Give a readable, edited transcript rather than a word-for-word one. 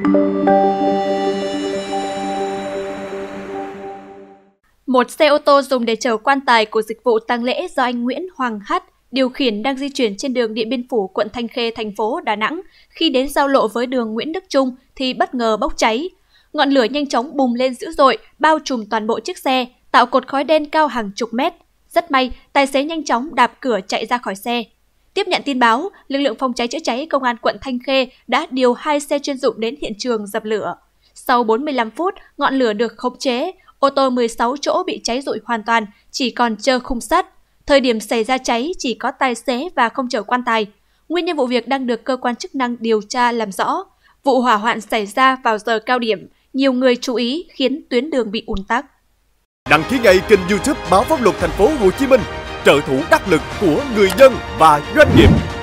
Một xe ô tô dùng để chở quan tài của dịch vụ tang lễ do anh Nguyễn Hoàng H. điều khiển đang di chuyển trên đường Điện Biên Phủ, quận Thanh Khê, thành phố Đà Nẵng. Khi đến giao lộ với đường Nguyễn Đức Chung thì bất ngờ bốc cháy. Ngọn lửa nhanh chóng bùng lên dữ dội, bao trùm toàn bộ chiếc xe, tạo cột khói đen cao hàng chục mét. Rất may, tài xế nhanh chóng đạp cửa chạy ra khỏi xe. Tiếp nhận tin báo, lực lượng phòng cháy chữa cháy công an quận Thanh Khê đã điều 2 xe chuyên dụng đến hiện trường dập lửa. Sau 45 phút, ngọn lửa được khống chế, ô tô 16 chỗ bị cháy rụi hoàn toàn, chỉ còn trơ khung sắt. Thời điểm xảy ra cháy chỉ có tài xế và không chở quan tài. Nguyên nhân vụ việc đang được cơ quan chức năng điều tra làm rõ. Vụ hỏa hoạn xảy ra vào giờ cao điểm, nhiều người chú ý khiến tuyến đường bị ùn tắc. Đăng ký ngay kênh YouTube Báo Pháp Luật Thành phố Hồ Chí Minh, trợ thủ đắc lực của người dân và doanh nghiệp.